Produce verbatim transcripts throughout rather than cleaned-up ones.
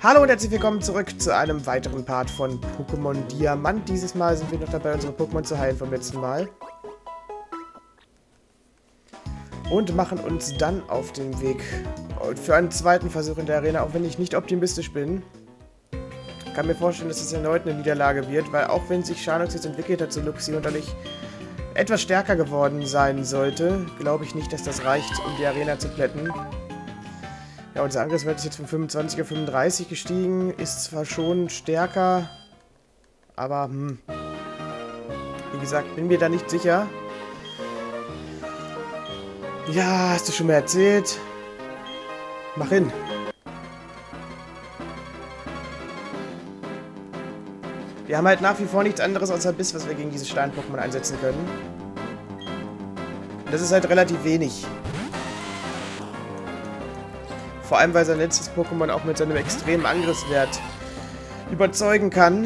Hallo und herzlich willkommen zurück zu einem weiteren Part von Pokémon Diamant. Dieses Mal sind wir noch dabei, unsere Pokémon zu heilen vom letzten Mal. Und machen uns dann auf den Weg für einen zweiten Versuch in der Arena, auch wenn ich nicht optimistisch bin. Ich kann mir vorstellen, dass es erneut eine Niederlage wird, weil auch wenn sich Shanox jetzt entwickelt hat zu Luxio und dadurch etwas stärker geworden sein sollte, glaube ich nicht, dass das reicht, um die Arena zu plätten. Ja, unser Angriffswert ist jetzt von fünfundzwanzig auf fünfunddreißig gestiegen. Ist zwar schon stärker, aber hm. Wie gesagt, bin mir da nicht sicher. Ja, hast du schon mal erzählt? Mach hin. Wir haben halt nach wie vor nichts anderes außer Biss, was wir gegen diese Stein-Pokémon einsetzen können. Und das ist halt relativ wenig. Vor allem, weil sein letztes Pokémon auch mit seinem extremen Angriffswert überzeugen kann.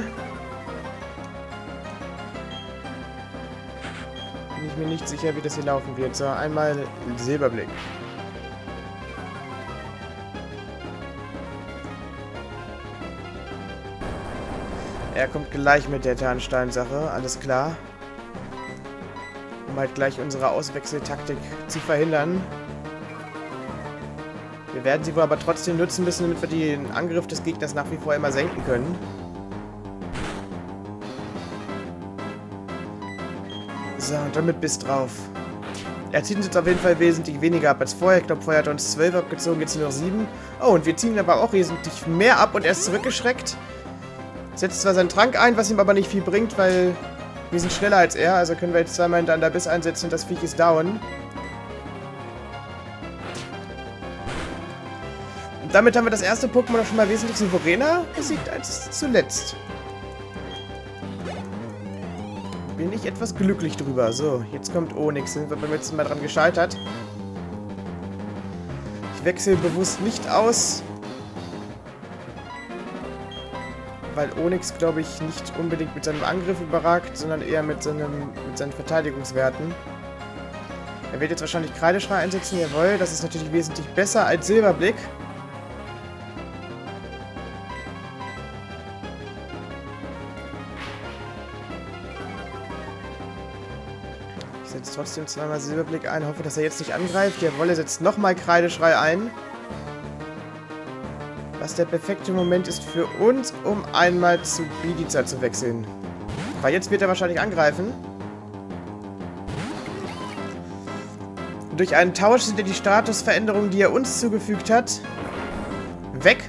Bin ich mir nicht sicher, wie das hier laufen wird. So, einmal Silberblick. Er kommt gleich mit der Tarnstein-Sache, alles klar. Um halt gleich unsere Auswechseltaktik zu verhindern. Wir werden sie wohl aber trotzdem nutzen müssen, damit wir den Angriff des Gegners nach wie vor immer senken können. So, und dann mit Biss drauf. Er zieht uns jetzt auf jeden Fall wesentlich weniger ab als vorher. Ich glaube, vorher hat er uns zwölf abgezogen, jetzt nur noch sieben. Oh, und wir ziehen aber auch wesentlich mehr ab und er ist zurückgeschreckt. Setzt zwar seinen Trank ein, was ihm aber nicht viel bringt, weil wir sind schneller als er. Also können wir jetzt zweimal hintereinander Biss einsetzen und das Viech ist down. Damit haben wir das erste Pokémon schon mal wesentlich souveräner besiegt als zuletzt. Bin ich etwas glücklich drüber. So, jetzt kommt Onix. Sind wir beim letzten Mal dran gescheitert. Ich wechsle bewusst nicht aus. Weil Onix, glaube ich, nicht unbedingt mit seinem Angriff überragt, sondern eher mit, seinem, mit seinen Verteidigungswerten. Er wird jetzt wahrscheinlich Kreideschrei einsetzen. Jawohl, das ist natürlich wesentlich besser als Silberblick. Ich setze trotzdem zweimal Silberblick ein, hoffe, dass er jetzt nicht angreift. Jawohl, er setzt nochmal Kreideschrei ein. Was der perfekte Moment ist für uns, um einmal zu Bidiza zu wechseln. Weil jetzt wird er wahrscheinlich angreifen. Durch einen Tausch sind ja die Statusveränderungen, die er uns zugefügt hat, weg.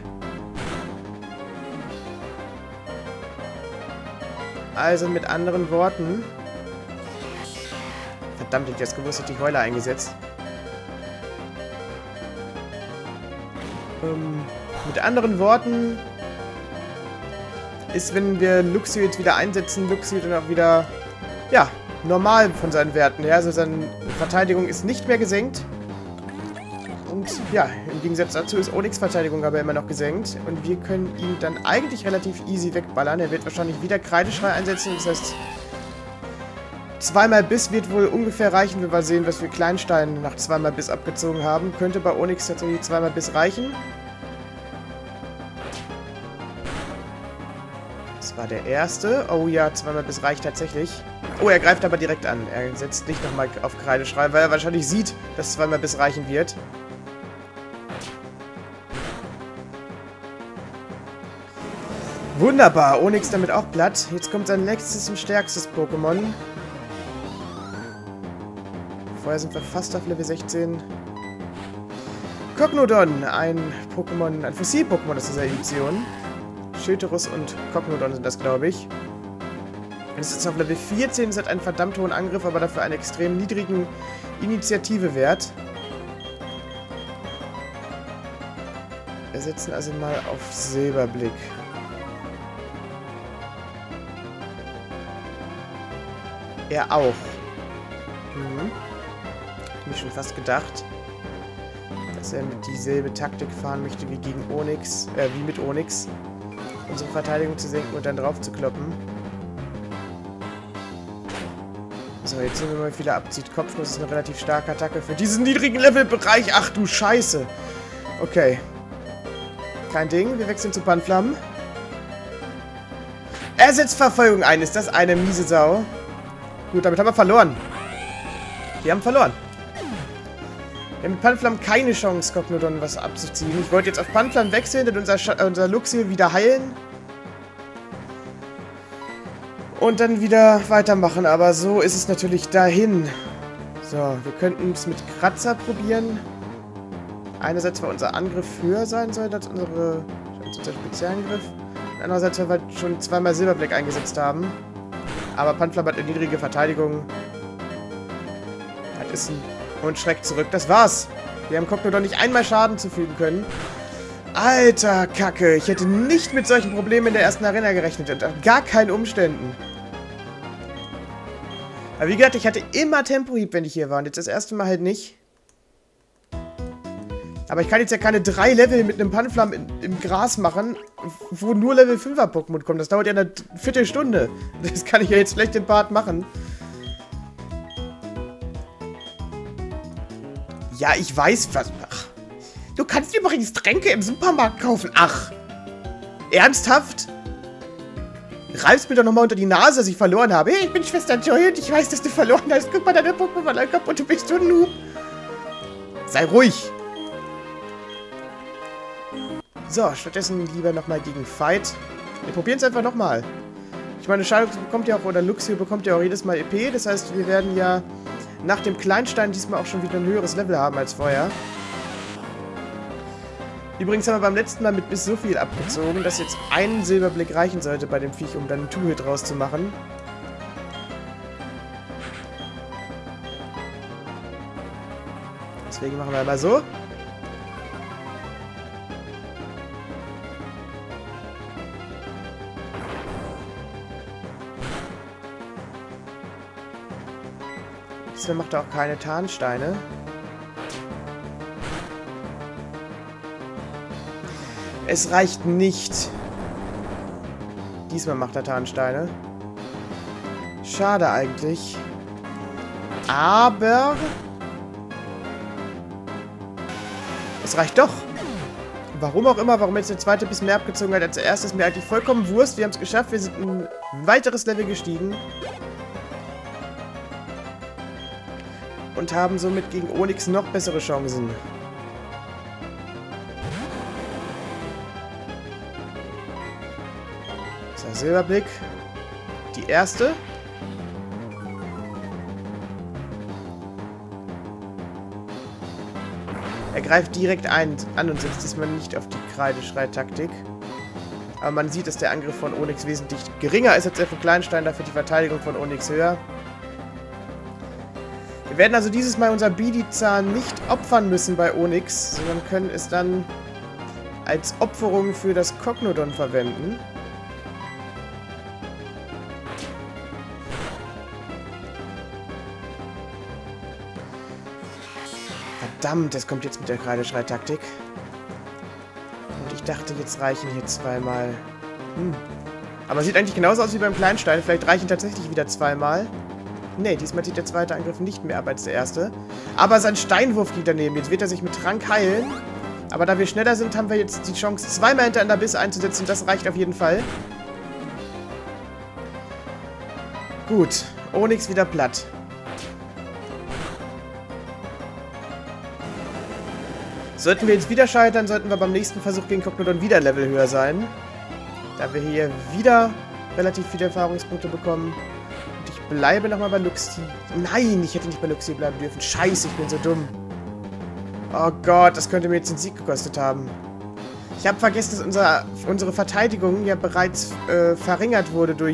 Also mit anderen Worten... Verdammt, ich jetzt gewusst, hätte die Heuler eingesetzt. Ähm, mit anderen Worten ist, wenn wir Luxio jetzt wieder einsetzen, Luxio dann auch wieder, ja, normal von seinen Werten her. Also seine Verteidigung ist nicht mehr gesenkt. Und ja, im Gegensatz dazu ist Onix Verteidigung aber immer noch gesenkt. Und wir können ihn dann eigentlich relativ easy wegballern. Er wird wahrscheinlich wieder Kreideschrei einsetzen. Das heißt... Zweimal Biss wird wohl ungefähr reichen. Wir mal sehen, was wir Kleinstein nach zweimal Biss abgezogen haben. Könnte bei Onix tatsächlich zweimal Biss reichen. Das war der erste. Oh ja, zweimal Biss reicht tatsächlich. Oh, er greift aber direkt an. Er setzt nicht nochmal auf Kreideschrei, weil er wahrscheinlich sieht, dass zweimal Biss reichen wird. Wunderbar. Onix damit auch platt. Jetzt kommt sein nächstes und stärkstes Pokémon. Vorher sind wir fast auf Level sechzehn. Cognodon, ein Pokémon, ein Fossil-Pokémon aus dieser Edition. Schilterus und Cognodon sind das, glaube ich. Es ist auf Level vierzehn, es hat einen verdammt hohen Angriff, aber dafür einen extrem niedrigen Initiative-Wert. Wir setzen also mal auf Silberblick. Er auch. Mhm. Mir schon fast gedacht, dass er mit dieselbe Taktik fahren möchte wie gegen Onix, äh, wie mit Onix, unsere Verteidigung zu senken und dann drauf zu kloppen. So, jetzt sehen wir mal, wie viel er abzieht. Kopfnuss ist eine relativ starke Attacke für diesen niedrigen Levelbereich. Ach du Scheiße. Okay. Kein Ding, wir wechseln zu Panflam. Er setzt Verfolgung ein. Ist das eine miese Sau? Gut, damit haben wir verloren. Wir haben verloren. Wir haben mit Panflam keine Chance, Cognodon was abzuziehen. Ich wollte jetzt auf Panflam wechseln, dann unser, Sch unser Luxio wieder heilen. Und dann wieder weitermachen. Aber so ist es natürlich dahin. So, wir könnten es mit Kratzer probieren. Einerseits, weil unser Angriff höher sein soll als unsere, als unser Spezialangriff. Andererseits, weil wir schon zweimal Silberblick eingesetzt haben. Aber Panflam hat eine niedrige Verteidigung. Hat ist ein und schreckt zurück. Das war's. Wir haben Cognodon nicht einmal Schaden zufügen können. Alter Kacke. Ich hätte nicht mit solchen Problemen in der ersten Arena gerechnet. Unter gar keinen Umständen. Aber wie gesagt, ich hatte immer Tempohieb, wenn ich hier war. Und jetzt das erste Mal halt nicht. Aber ich kann jetzt ja keine drei Level mit einem Panflam in, im Gras machen, wo nur Level fünfer Pokémon kommen. Das dauert ja eine Viertelstunde. Das kann ich ja jetzt vielleicht im Part machen. Ja, ich weiß was. Ach. Du kannst übrigens Tränke im Supermarkt kaufen. Ach. Ernsthaft? Reibst mir doch nochmal unter die Nase, dass ich verloren habe. Hey, ich bin Schwester Joy und ich weiß, dass du verloren hast. Guck mal, deine Pokémon an Kopf und du bist so ein Noob. Sei ruhig. So, stattdessen lieber nochmal gegen Fight. Wir probieren es einfach nochmal. Ich meine, Schadox bekommt ja auch, oder Luxio bekommt ja auch jedes Mal E P. Das heißt, wir werden ja nach dem Kleinstein diesmal auch schon wieder ein höheres Level haben als vorher. Übrigens haben wir beim letzten Mal mit bis so viel abgezogen, dass jetzt ein Silberblick reichen sollte bei dem Viech, um dann einen Two-Hit rauszumachen. Deswegen machen wir mal so. Diesmal macht er auch keine Tarnsteine. Es reicht nicht. Diesmal macht er Tarnsteine. Schade eigentlich. Aber es reicht doch. Warum auch immer, warum jetzt der zweite bisschen mehr abgezogen hat als der erste, ist mir eigentlich vollkommen Wurst. Wir haben es geschafft. Wir sind ein weiteres Level gestiegen. Und haben somit gegen Onix noch bessere Chancen. So, Silberblick. Die erste. Er greift direkt ein, an und setzt diesmal nicht auf die Kreideschrei-Taktik. Aber man sieht, dass der Angriff von Onix wesentlich geringer ist als der von Kleinstein, dafür die Verteidigung von Onix höher. Wir werden also dieses Mal unser Bidizan nicht opfern müssen bei Onix, sondern können es dann als Opferung für das Cognodon verwenden. Verdammt, das kommt jetzt mit der Kreideschrei-Taktik. Und ich dachte, jetzt reichen hier zweimal. Hm. Aber sieht eigentlich genauso aus wie beim Kleinstein. Vielleicht reichen tatsächlich wieder zweimal. Ne, diesmal zieht der zweite Angriff nicht mehr ab als der erste. Aber sein Steinwurf geht daneben. Jetzt wird er sich mit Trank heilen. Aber da wir schneller sind, haben wir jetzt die Chance, zweimal hintereinander Biss einzusetzen. Das reicht auf jeden Fall. Gut. Onix wieder platt. Sollten wir jetzt wieder scheitern, sollten wir beim nächsten Versuch gegen Cognodon wieder Level höher sein. Da wir hier wieder relativ viele Erfahrungspunkte bekommen. Bleibe nochmal bei Luxi. Nein, ich hätte nicht bei Luxi bleiben dürfen. Scheiße, ich bin so dumm. Oh Gott, das könnte mir jetzt den Sieg gekostet haben. Ich habe vergessen, dass unser, unsere Verteidigung ja bereits äh, verringert wurde durch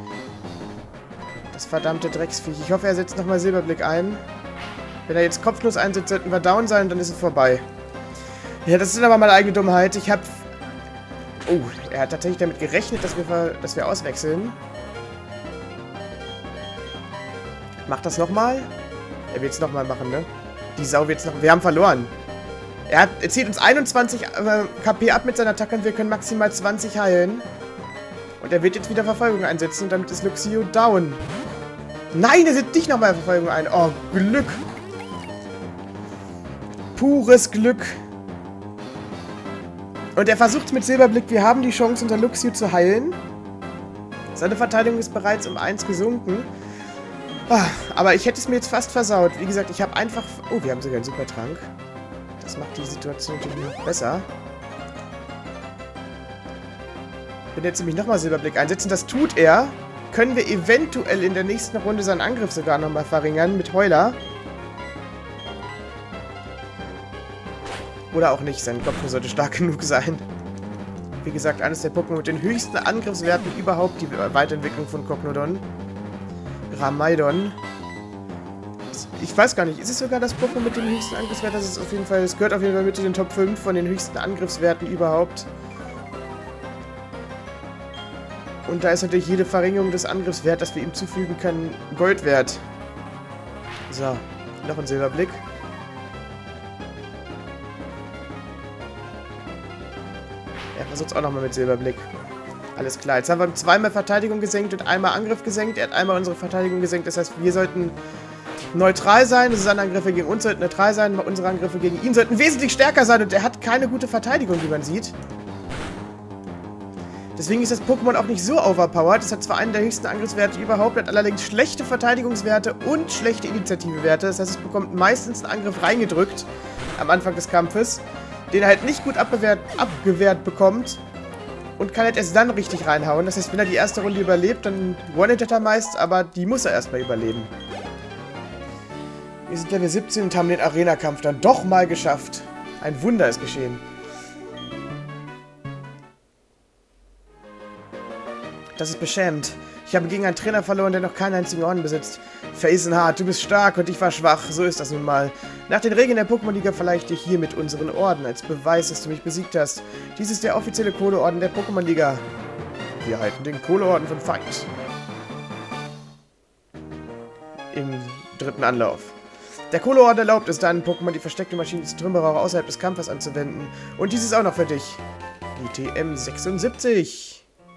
das verdammte Drecksviech. Ich hoffe, er setzt nochmal Silberblick ein. Wenn er jetzt kopflos einsetzt, sollten wir down sein und dann ist es vorbei. Ja, das ist aber meine eigene Dummheit. Ich habe... Oh, er hat tatsächlich damit gerechnet, dass wir, dass wir auswechseln. Macht das nochmal? Er will es nochmal machen, ne? Die Sau wird es noch... Wir haben verloren. Er, hat, er zieht uns einundzwanzig äh, K P ab mit seiner Attacke und wir können maximal zwanzig heilen. Und er wird jetzt wieder Verfolgung einsetzen und damit ist Luxio down. Nein, er setzt nicht nochmal Verfolgung ein. Oh, Glück. Pures Glück. Und er versucht mit Silberblick, wir haben die Chance, unser Luxio zu heilen. Seine Verteidigung ist bereits um eins gesunken. Ah, aber ich hätte es mir jetzt fast versaut. Wie gesagt, ich habe einfach... Oh, wir haben sogar einen Supertrank. Das macht die Situation natürlich noch besser. Wenn jetzt nämlich nochmal Silberblick einsetzen, das tut er, können wir eventuell in der nächsten Runde seinen Angriff sogar nochmal verringern mit Heuler. Oder auch nicht, sein Kopf sollte stark genug sein. Wie gesagt, eines der Pokémon mit den höchsten Angriffswerten überhaupt, die Weiterentwicklung von Cognodon. Ramaidon. Ich weiß gar nicht, ist es sogar das Pokémon mit dem höchsten Angriffswert? Das ist auf jeden Fall, es gehört auf jeden Fall mit zu den Top fünf von den höchsten Angriffswerten überhaupt. Und da ist natürlich jede Verringerung des Angriffswerts, das wir ihm zufügen können, Gold wert. So, noch ein Silberblick. Er versucht es auch nochmal mit Silberblick. Alles klar, jetzt haben wir zweimal Verteidigung gesenkt und einmal Angriff gesenkt. Er hat einmal unsere Verteidigung gesenkt, das heißt, wir sollten neutral sein. Seine Angriffe gegen uns sollten neutral sein, unsere Angriffe gegen ihn sollten wesentlich stärker sein und er hat keine gute Verteidigung, wie man sieht. Deswegen ist das Pokémon auch nicht so overpowered. Es hat zwar einen der höchsten Angriffswerte überhaupt, hat allerdings schlechte Verteidigungswerte und schlechte Initiativewerte. Das heißt, es bekommt meistens einen Angriff reingedrückt am Anfang des Kampfes, den er halt nicht gut abgewehrt, abgewehrt bekommt und kann halt erst dann richtig reinhauen. Das heißt, wenn er die erste Runde überlebt, dann one-hittet er meist, aber die muss er erstmal überleben. Wir sind Level siebzehn und haben den Arena-Kampf dann doch mal geschafft. Ein Wunder ist geschehen. Das ist beschämend. Ich habe gegen einen Trainer verloren, der noch keinen einzigen Orden besitzt. Felsenhart, du bist stark und ich war schwach. So ist das nun mal. Nach den Regeln der Pokémon-Liga verleihe ich dir hiermit unseren Orden als Beweis, dass du mich besiegt hast. Dies ist der offizielle Kohleorden der Pokémon-Liga. Wir halten den Kohleorden von Feind. Im dritten Anlauf. Der Kohleorden erlaubt es deinen Pokémon, die versteckte Maschine des Trümmerer außerhalb des Kampfes anzuwenden. Und dies ist auch noch für dich. Die T M sechsundsiebzig.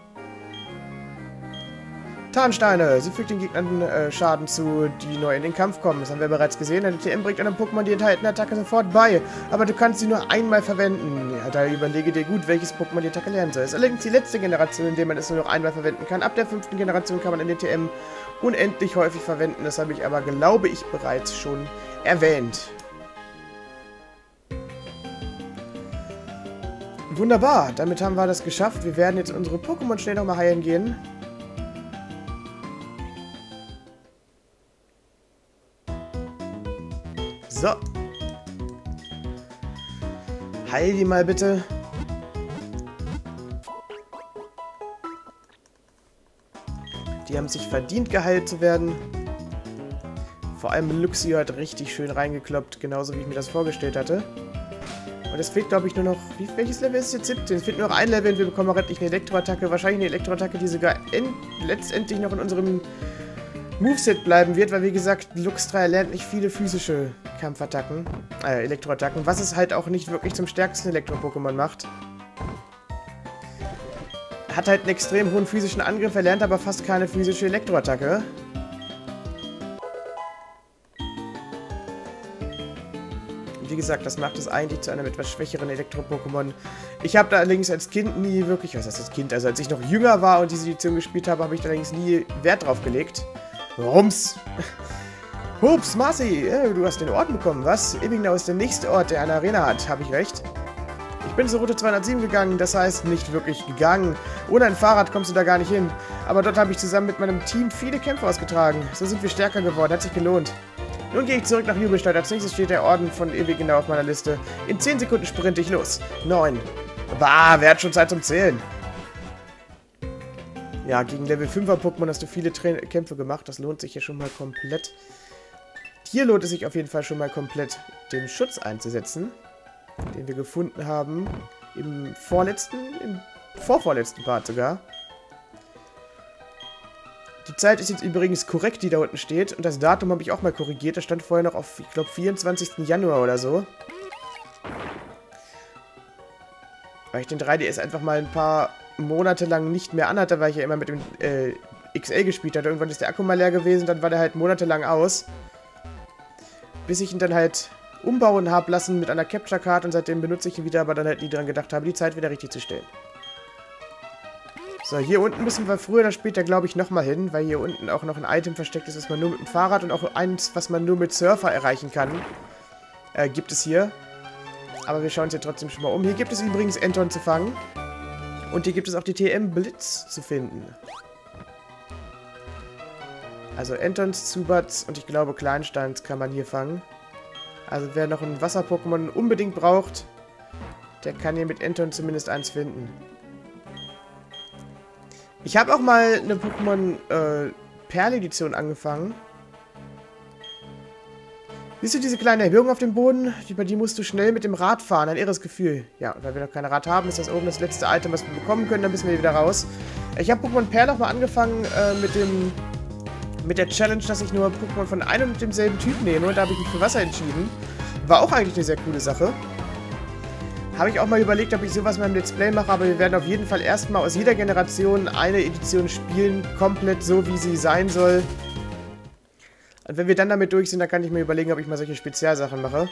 Tarnsteine. Sie fügt den Gegnern äh, Schaden zu, die neu in den Kampf kommen. Das haben wir bereits gesehen. Eine T M bringt einem Pokémon die enthaltene Attacke sofort bei. Aber du kannst sie nur einmal verwenden. Ja, da überlege dir gut, welches Pokémon die Attacke lernen soll. Es ist allerdings die letzte Generation, in der man es nur noch einmal verwenden kann. Ab der fünften Generation kann man eine T M unendlich häufig verwenden. Das habe ich aber, glaube ich, bereits schon erwähnt. Wunderbar. Damit haben wir das geschafft. Wir werden jetzt unsere Pokémon schnell nochmal heilen gehen. So. Heil die mal bitte. Die haben sich verdient, geheilt zu werden. Vor allem Luxio hat richtig schön reingekloppt, genauso wie ich mir das vorgestellt hatte. Und es fehlt, glaube ich, nur noch... Wie, welches Level ist jetzt? siebzehn. Es fehlt nur noch ein Level und wir bekommen auch endlich eine Elektroattacke. Wahrscheinlich eine Elektroattacke, die sogar letztendlich noch in unserem Moveset bleiben wird, weil, wie gesagt, Luxray lernt nicht viele physische Kampfattacken, äh, Elektroattacken, was es halt auch nicht wirklich zum stärksten Elektro-Pokémon macht. Er hat halt einen extrem hohen physischen Angriff, er lernt aber fast keine physische Elektroattacke. Wie gesagt, das macht es eigentlich zu einem etwas schwächeren Elektro-Pokémon. Ich habe da allerdings als Kind nie wirklich, was heißt als Kind, also als ich noch jünger war und diese Edition gespielt habe, habe ich da allerdings nie Wert drauf gelegt. Rums! Hups, Marci, äh, du hast den Orden bekommen, was? Ebbingnau ist der nächste Ort, der eine Arena hat, habe ich recht? Ich bin zur Route zweihundertsieben gegangen, das heißt nicht wirklich gegangen. Ohne ein Fahrrad kommst du da gar nicht hin. Aber dort habe ich zusammen mit meinem Team viele Kämpfe ausgetragen. So sind wir stärker geworden, hat sich gelohnt. Nun gehe ich zurück nach Jubelstadt. Als nächstes steht der Orden von Ebbingnau auf meiner Liste. In zehn Sekunden sprinte ich los. neun. Bah, wer hat schon Zeit zum Zählen? Ja, gegen Level fünfer Pokémon hast du viele Tra Kämpfe gemacht. Das lohnt sich hier schon mal komplett. Hier lohnt es sich auf jeden Fall schon mal komplett, den Schutz einzusetzen, den wir gefunden haben. Im vorletzten, im vorvorletzten Part sogar. Die Zeit ist jetzt übrigens korrekt, die da unten steht. Und das Datum habe ich auch mal korrigiert. Das stand vorher noch auf, ich glaube, vierundzwanzigsten Januar oder so. Weil ich den drei D S einfach mal ein paar Monate lang nicht mehr anhatte, weil ich ja immer mit dem äh, X L gespielt hatte. Irgendwann ist der Akku mal leer gewesen, dann war der halt monatelang aus. Bis ich ihn dann halt umbauen habe lassen mit einer Capture Card und seitdem benutze ich ihn wieder, aber dann halt nie dran gedacht habe, die Zeit wieder richtig zu stellen. So, hier unten müssen wir früher oder später, glaube ich, nochmal hin, weil hier unten auch noch ein Item versteckt ist, was man nur mit dem Fahrrad und auch eins, was man nur mit Surfer erreichen kann. Äh, gibt es hier. Aber wir schauen uns hier trotzdem schon mal um. Hier gibt es übrigens Enton zu fangen. Und hier gibt es auch die T M Blitz zu finden. Also Entons, Zubats und ich glaube Kleinsteins kann man hier fangen. Also wer noch ein Wasser-Pokémon unbedingt braucht, der kann hier mit Enton zumindest eins finden. Ich habe auch mal eine Pokémon äh, Perl-Edition angefangen. Siehst du diese kleine Erhöhung auf dem Boden? Über die musst du schnell mit dem Rad fahren. Ein irres Gefühl. Ja, und weil wir noch kein Rad haben, ist das oben das letzte Item, was wir bekommen können. Dann müssen wir wieder raus. Ich habe Pokémon Perl noch mal angefangen äh, mit dem mit der Challenge, dass ich nur Pokémon von einem und demselben Typ nehme. Und da habe ich mich für Wasser entschieden. War auch eigentlich eine sehr coole Sache. Habe ich auch mal überlegt, ob ich sowas mal im Let's Play mache, aber wir werden auf jeden Fall erstmal aus jeder Generation eine Edition spielen, komplett so, wie sie sein soll. Und wenn wir dann damit durch sind, dann kann ich mir überlegen, ob ich mal solche Spezialsachen mache.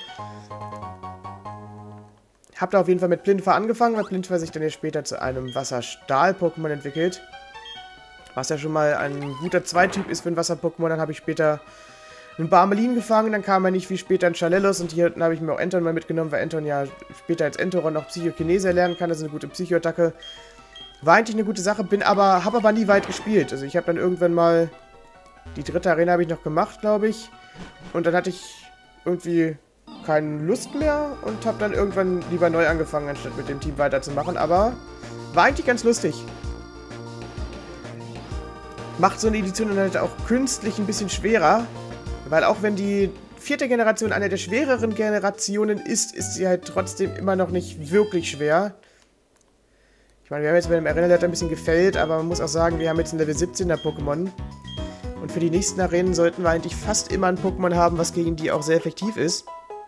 Hab da auf jeden Fall mit Plintfer angefangen, weil Plintfer sich dann ja später zu einem Wasserstahl-Pokémon entwickelt. Was ja schon mal ein guter Zweityp ist für ein Wasser-Pokémon. Dann habe ich später einen Barmelin gefangen, dann kam er nicht viel später ein Schalellos und hier habe ich mir auch Enton mal mitgenommen, weil Enton ja später als Entoron noch Psychokinese lernen kann, das ist eine gute Psychoattacke. War eigentlich eine gute Sache, bin aber, habe aber nie weit gespielt. Also ich habe dann irgendwann mal, die dritte Arena habe ich noch gemacht, glaube ich. Und dann hatte ich irgendwie keine Lust mehr und habe dann irgendwann lieber neu angefangen, anstatt mit dem Team weiterzumachen. Aber war eigentlich ganz lustig. Macht so eine Edition dann halt auch künstlich ein bisschen schwerer. Weil auch wenn die vierte Generation eine der schwereren Generationen ist, ist sie halt trotzdem immer noch nicht wirklich schwer. Ich meine, wir haben jetzt bei dem Arena, der hat ein bisschen gefällt, aber man muss auch sagen, wir haben jetzt ein Level siebzehner Pokémon. Und für die nächsten Arenen sollten wir eigentlich fast immer ein Pokémon haben, was gegen die auch sehr effektiv ist.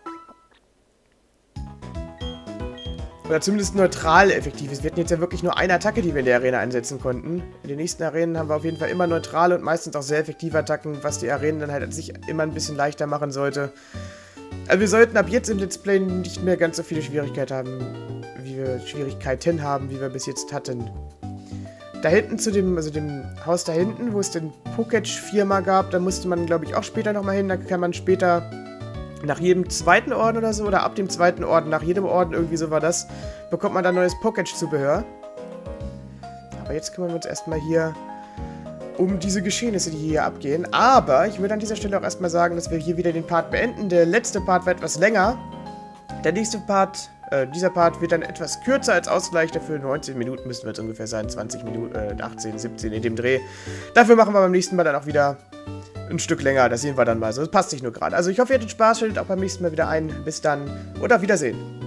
Oder zumindest neutral effektiv ist. Wir hatten jetzt ja wirklich nur eine Attacke, die wir in der Arena einsetzen konnten. In den nächsten Arenen haben wir auf jeden Fall immer neutrale und meistens auch sehr effektive Attacken, was die Arenen dann halt an sich immer ein bisschen leichter machen sollte. Also wir sollten ab jetzt im Let's Play nicht mehr ganz so viele Schwierigkeiten haben, wie wir Schwierigkeiten haben, wie wir bis jetzt hatten. Da hinten zu dem, also dem Haus da hinten, wo es den Poketch-Firma gab, da musste man, glaube ich, auch später nochmal hin. Da kann man später nach jedem zweiten Orden oder so, oder ab dem zweiten Orden, nach jedem Orden, irgendwie so war das, bekommt man dann neues Poketch-Zubehör. Aber jetzt kümmern wir uns erstmal hier um diese Geschehnisse, die hier abgehen. Aber ich würde an dieser Stelle auch erstmal sagen, dass wir hier wieder den Part beenden. Der letzte Part war etwas länger. Der nächste Part, äh, dieser Part wird dann etwas kürzer als Ausgleich. Dafür neunzehn Minuten müssen wir jetzt ungefähr sein. zwanzig Minuten, äh, achtzehn, siebzehn in dem Dreh. Dafür machen wir beim nächsten Mal dann auch wieder ein Stück länger. Das sehen wir dann mal so. Das passt sich nur gerade. Also ich hoffe, ihr hattet Spaß. Schaltet auch beim nächsten Mal wieder ein. Bis dann und auf Wiedersehen.